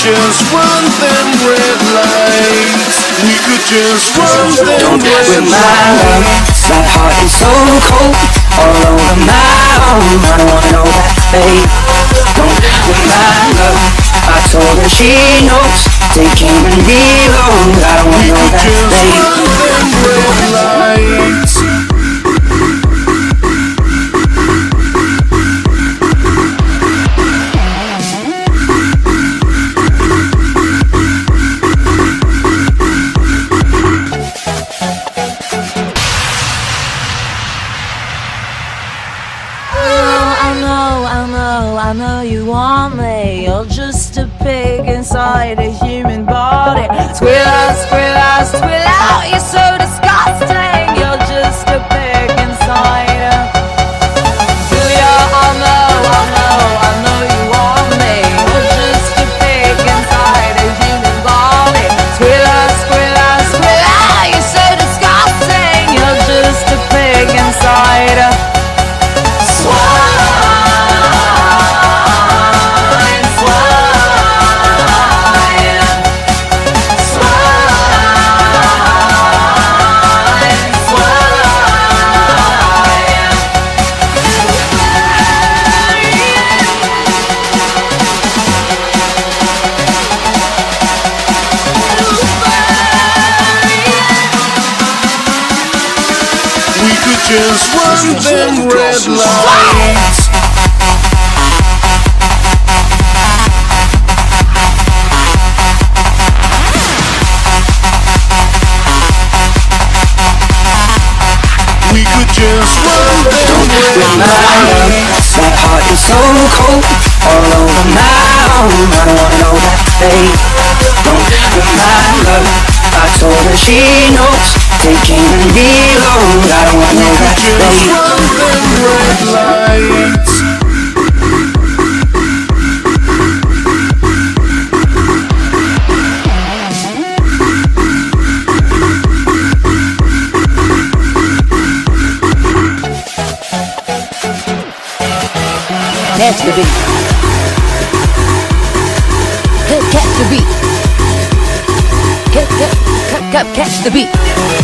just run them red lights. We could just run them Don't red with my love, that heart is so cold. All over my own, I don't wanna know that, babe. Don't with my love, I told her she knows. Taking me long, I don't wanna know that, babe. run them red lights. I know you want me. You're just a pig inside a human body. Squeal out, squeal out, squeal out. You're so disgusting. You're just a pig inside. Julia, I know you want me. You're just a pig inside a human body. Squeal out, squeal out, squeal out. You're so disgusting. You're just a pig inside. Just run them red lights. We could just run them red lights. That heart is so cold, all over my own. I don't wanna know that, babe. Don't with my love, I told her she knows. Taking me long, I don't wanna know that, babe. Run them red lights. Catch the beat. Catch the beat. Catch the beat.